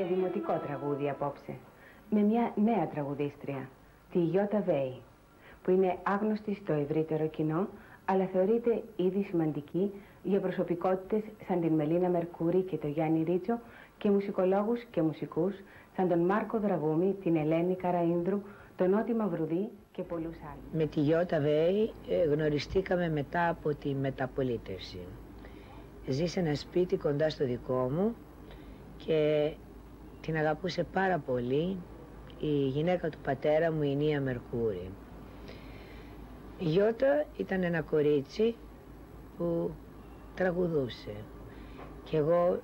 δημοτικό τραγούδι απόψε, με μια νέα τραγουδίστρια, τη Γιώτα Βέη, που είναι άγνωστη στο ευρύτερο κοινό, αλλά θεωρείται ήδη σημαντική για προσωπικότητες σαν την Μελίνα Μερκούρη και τον Γιάννη Ρίτσο και μουσικολόγους και μουσικούς σαν τον Μάρκο Δραγούμη, την Ελένη Καραΐνδρου, τον Νότι Μαυρουδή και πολλούς άλλους. Με τη Γιώτα Βέη γνωριστήκαμε μετά από τη μεταπολίτευση. Ζει σε ένα σπίτι κοντά στο δικό μου και την αγαπούσε πάρα πολύ η γυναίκα του πατέρα μου, η Νία Μερκούρη. Η Γιώτα ήταν ένα κορίτσι που τραγουδούσε και εγώ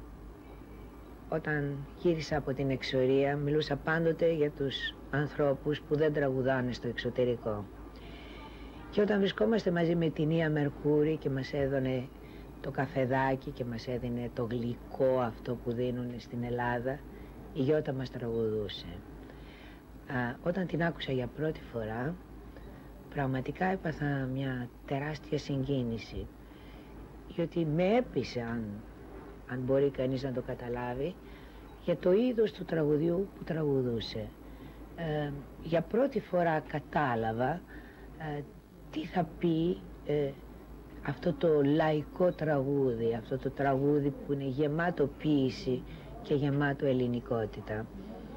όταν γύρισα από την εξορία μιλούσα πάντοτε για τους ανθρώπους που δεν τραγουδάνε στο εξωτερικό. Και όταν βρισκόμαστε μαζί με την Νία Μερκούρη και μας έδωνε το καφεδάκι και μας έδινε το γλυκό αυτό που δίνουν στην Ελλάδα, η Γιώτα μας τραγουδούσε. Όταν την άκουσα για πρώτη φορά, πραγματικά έπαθα μια τεράστια συγκίνηση, γιατί με έπεισε, αν μπορεί κανείς να το καταλάβει, για το είδος του τραγουδιού που τραγουδούσε. Για πρώτη φορά κατάλαβα τι θα πει αυτό το λαϊκό τραγούδι, αυτό το τραγούδι που είναι γεμάτο ποίηση και γεμάτο ελληνικότητα.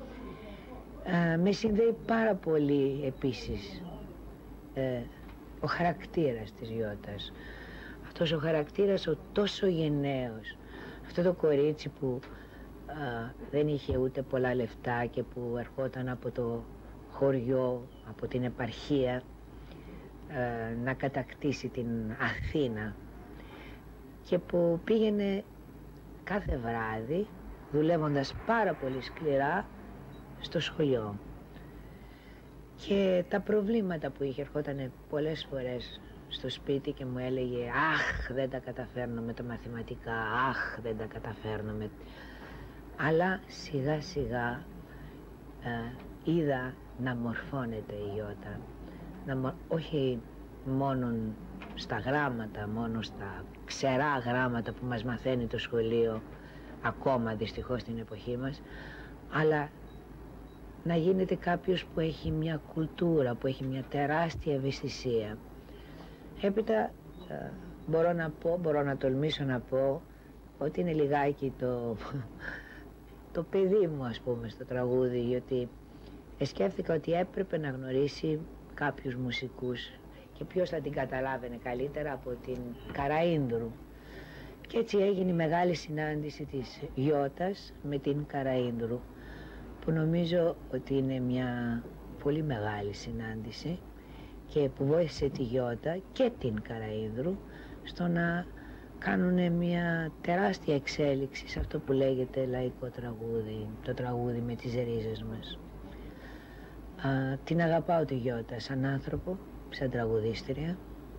Με συνδέει πάρα πολύ επίσης ο χαρακτήρας της Γιώτας. Αυτός ο χαρακτήρας ο τόσο γενναίος, αυτό το κορίτσι που δεν είχε ούτε πολλά λεφτά και που ερχόταν από το χωριό, από την επαρχία, να κατακτήσει την Αθήνα και που πήγαινε κάθε βράδυ δουλεύοντας πάρα πολύ σκληρά στο σχολείο. Και τα προβλήματα που είχε, ερχόταν πολλές φορές στο σπίτι και μου έλεγε «Αχ, δεν τα καταφέρνω με τα μαθηματικά, αχ, δεν τα καταφέρνω με...» Αλλά σιγά σιγά είδα να μορφώνεται η Γιώτα, όχι μόνο στα γράμματα, μόνο στα ξερά γράμματα που μας μαθαίνει το σχολείο, ακόμα δυστυχώς στην εποχή μας, αλλά να γίνεται κάποιος που έχει μια κουλτούρα, που έχει μια τεράστια ευαισθησία. Έπειτα μπορώ να τολμήσω να πω ότι είναι λιγάκι το παιδί μου, ας πούμε, στο τραγούδι, γιατί σκέφτηκα ότι έπρεπε να γνωρίσει κάποιους μουσικούς και ποιος θα την καταλάβαινε καλύτερα από την Καραΐνδρου. Και έτσι έγινε η μεγάλη συνάντηση της Γιώτας με την Καραΐνδρου, που νομίζω ότι είναι μια πολύ μεγάλη συνάντηση και που βοήθησε τη Γιώτα και την Καραΐνδρου στο να κάνουν μια τεράστια εξέλιξη σε αυτό που λέγεται λαϊκό τραγούδι, το τραγούδι με τις ρίζες μας. Την αγαπάω τη Γιώτα σαν άνθρωπο, σαν τραγουδίστρια.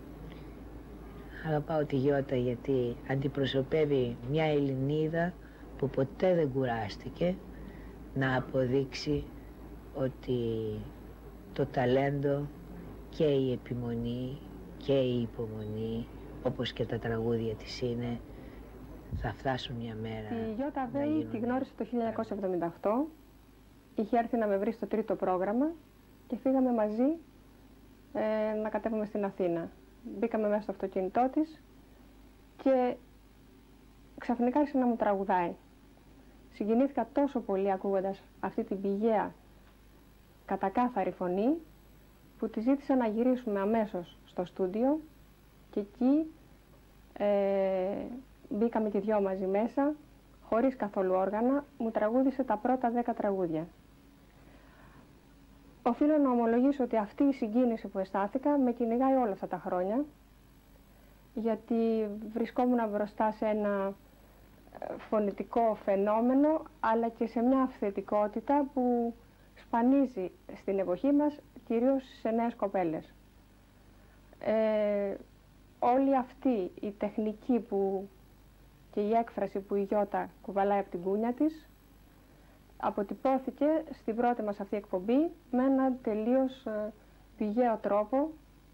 Αγαπάω τη Γιώτα γιατί αντιπροσωπεύει μια Ελληνίδα που ποτέ δεν κουράστηκε να αποδείξει ότι το ταλέντο και η επιμονή και η υπομονή, όπως και τα τραγούδια της είναι, θα φτάσουν μια μέρα. Η Γιώτα Βέη τη γνώρισε το 1978, είχε έρθει να με βρει στο τρίτο πρόγραμμα και φύγαμε μαζί να κατέβουμε στην Αθήνα. Μπήκαμε μέσα στο αυτοκίνητό της και ξαφνικά άρχισε να μου τραγουδάει. Συγκινήθηκα τόσο πολύ ακούγοντας αυτή την πηγαία κατακάθαρη φωνή που τη ζήτησα να γυρίσουμε αμέσως στο στούντιο και εκεί μπήκαμε και δυο μαζί μέσα, χωρίς καθόλου όργανα, μου τραγούδισε τα πρώτα 10 τραγούδια. Οφείλω να ομολογήσω ότι αυτή η συγκίνηση που αισθάνθηκα με κυνηγάει όλα αυτά τα χρόνια, γιατί βρισκόμουν μπροστά σε ένα φωνητικό φαινόμενο, αλλά και σε μια αυθεντικότητα που σπανίζει στην εποχή μας, κυρίως σε νέες κοπέλες. Όλη αυτή η τεχνική και η έκφραση που η Γιώτα κουβαλάει από την κούνια της αποτυπώθηκε στην πρώτη μας αυτή εκπομπή με ένα τελείως πηγαίο τρόπο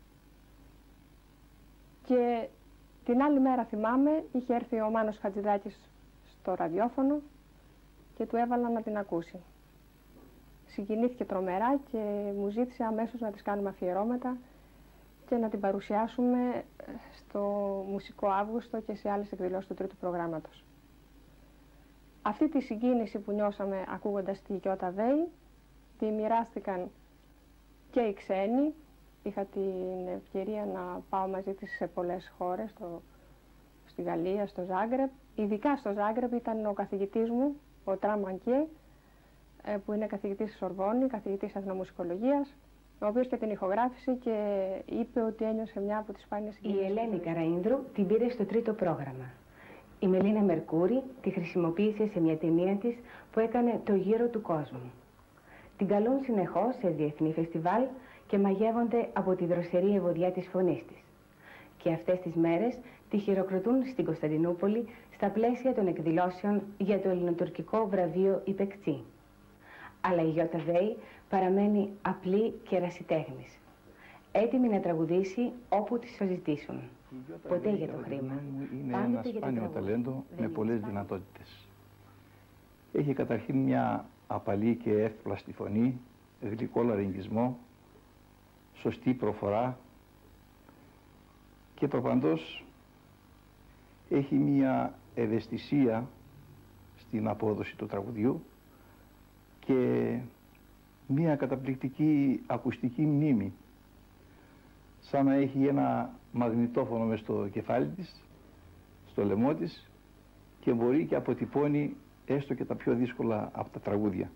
και την άλλη μέρα θυμάμαι είχε έρθει ο Μάνος Χατζηδάκης στο ραδιόφωνο και του έβαλα να την ακούσει. Συγκινήθηκε τρομερά και μου ζήτησε αμέσως να της κάνουμε αφιερώματα και να την παρουσιάσουμε στο Μουσικό Αύγουστο και σε άλλες εκδηλώσεις του τρίτου προγράμματος. Αυτή τη συγκίνηση που νιώσαμε ακούγοντας τη Γιώτα Βέη, τη μοιράστηκαν και οι ξένοι. Είχα την ευκαιρία να πάω μαζί της σε πολλές χώρες, στη Γαλλία, στο Ζάγκρεπ. Ειδικά στο Ζάγκρεπ ήταν ο καθηγητής μου, ο Τραμανκέ, που είναι καθηγητής στη Σορβόνη, καθηγητής εθνομουσικολογίας, ο οποίος και την ηχογράφησε και είπε ότι ένιωσε μια από τις σπάνιες συγκινήσεις. Η Ελένη Καραΐνδρου την πήρε στο τρίτο πρόγραμμα. Η Μελίνα Μερκούρη τη χρησιμοποίησε σε μια ταινία της που έκανε το γύρο του κόσμου. Την καλούν συνεχώς σε διεθνή φεστιβάλ και μαγεύονται από τη δροσερή ευωδιά της φωνής της. Και αυτές τις μέρες τη χειροκροτούν στην Κωνσταντινούπολη στα πλαίσια των εκδηλώσεων για το ελληνοτουρκικό βραβείο Ιπεκτσί. Αλλά η Γιώτα Βέη παραμένει απλή και ερασιτέχνης, έτοιμη να τραγουδήσει όπου της το ζητήσουν. Ποτέ για το χρήμα. Είναι ένα σπάνιο ταλέντο με πολλές δυνατότητες. Έχει καταρχήν μια απαλή και εύπλαστη φωνή, γλυκό λαρυγγισμό, σωστή προφορά και προπαντός έχει μια ευαισθησία στην απόδοση του τραγουδιού και μια καταπληκτική ακουστική μνήμη, σαν να έχει ένα μαγνητόφωνο μες στο κεφάλι της, στο λαιμό της, και μπορεί και αποτυπώνει έστω και τα πιο δύσκολα από τα τραγούδια.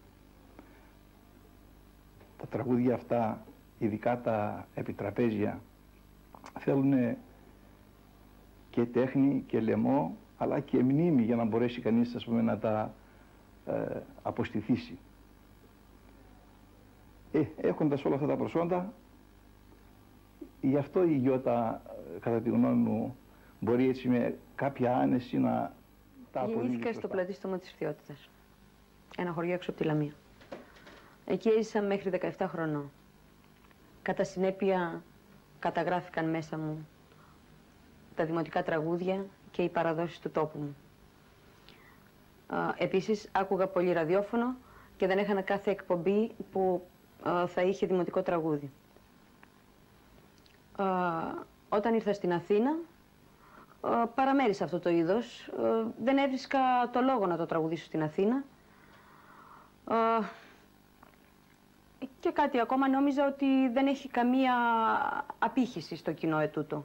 Τα τραγούδια αυτά, ειδικά τα επιτραπέζια, θέλουν και τέχνη και λαιμό, αλλά και μνήμη για να μπορέσει κανείς, ας πούμε, να τα αποστηθήσει. Έχοντας όλα αυτά τα προσόντα, γι' αυτό η Γιώτα, κατά τη γνώμη μου, μπορεί έτσι με κάποια άνεση να τα αποδείξει. Γεννήθηκα στο πλατήστομα της Φθιώτιδας, ένα χωριό έξω από τη Λαμία. Εκεί έζησα μέχρι 17 χρονών. Κατά συνέπεια καταγράφηκαν μέσα μου τα δημοτικά τραγούδια και οι παραδόσεις του τόπου μου. Επίσης άκουγα πολύ ραδιόφωνο και δεν έχανα κάθε εκπομπή που θα είχε δημοτικό τραγούδι. Όταν ήρθα στην Αθήνα, παραμέρισα αυτό το είδος. Δεν έβρισκα το λόγο να το τραγουδήσω στην Αθήνα. Και κάτι ακόμα, νόμιζα ότι δεν έχει καμία απήχηση στο κοινό ετούτο.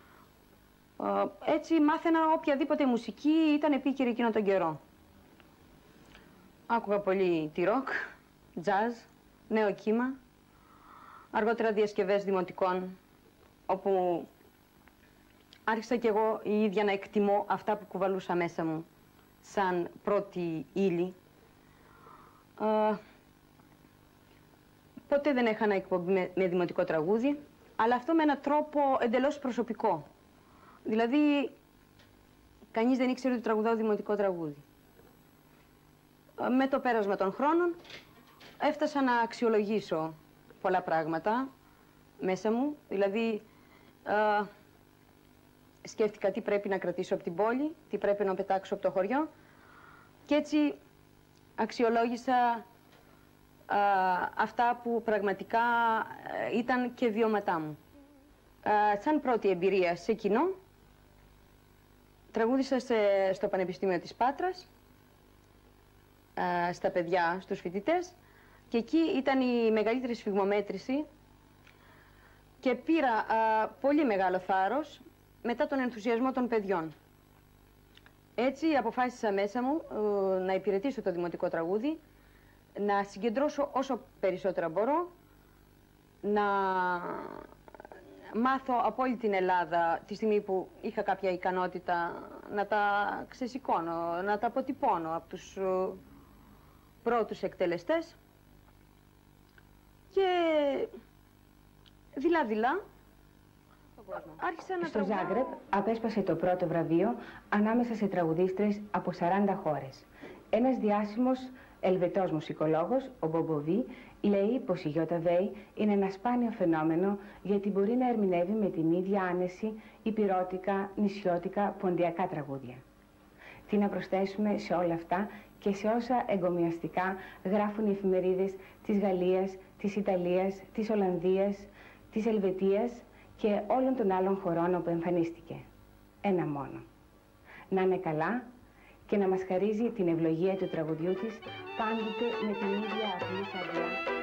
Έτσι μάθαινα οποιαδήποτε μουσική ήταν επίκαιρη εκείνο τον καιρό. Άκουγα πολύ τη ροκ, τζαζ, νέο κύμα, αργότερα διασκευές δημοτικών, όπου άρχισα κι εγώ η ίδια να εκτιμώ αυτά που κουβαλούσα μέσα μου σαν πρώτη ύλη. Ποτέ δεν έχανα εκπομπή με δημοτικό τραγούδι, αλλά αυτό με έναν τρόπο εντελώς προσωπικό. Δηλαδή, κανείς δεν ήξερε ότι τραγουδάω δημοτικό τραγούδι. Με το πέρασμα των χρόνων, έφτασα να αξιολογήσω πολλά πράγματα μέσα μου. Δηλαδή, σκέφτηκα τι πρέπει να κρατήσω από την πόλη, τι πρέπει να πετάξω από το χωριό, και έτσι αξιολόγησα αυτά που πραγματικά ήταν και βιώματά μου. Σαν πρώτη εμπειρία σε κοινό, τραγούδισα στο Πανεπιστήμιο της Πάτρας, στα παιδιά, στους φοιτητές, και εκεί ήταν η μεγαλύτερη σφιγμομέτρηση και πήρα πολύ μεγάλο θάρρος μετά τον ενθουσιασμό των παιδιών. Έτσι αποφάσισα μέσα μου να υπηρετήσω το δημοτικό τραγούδι, να συγκεντρώσω όσο περισσότερα μπορώ, να μάθω από όλη την Ελλάδα τη στιγμή που είχα κάποια ικανότητα να τα ξεσηκώνω, να τα αποτυπώνω από τους πρώτους εκτελεστές, και δειλά-δειλά άρχισα να Στο Ζάγκρεπ απέσπασε το πρώτο βραβείο ανάμεσα σε τραγουδίστρες από 40 χώρες. Ένας διάσημος Ελβετός μουσικολόγος, ο Μπομποβί, λέει πως η Γιώτα Βέη είναι ένα σπάνιο φαινόμενο, γιατί μπορεί να ερμηνεύει με την ίδια άνεση υπηρώτικα, νησιώτικα, ποντιακά τραγούδια. Τι να προσθέσουμε σε όλα αυτά και σε όσα εγκομιαστικά γράφουν οι εφημερίδες της Γαλλίας, της Ιταλίας, της Ολλανδίας, της Ελβετίας και όλων των άλλων χωρών όπου εμφανίστηκε. Ένα μόνο. Να είναι καλά και να μας χαρίζει την ευλογία του τραγουδιού της πάντοτε με την ίδια απλή καρδιά.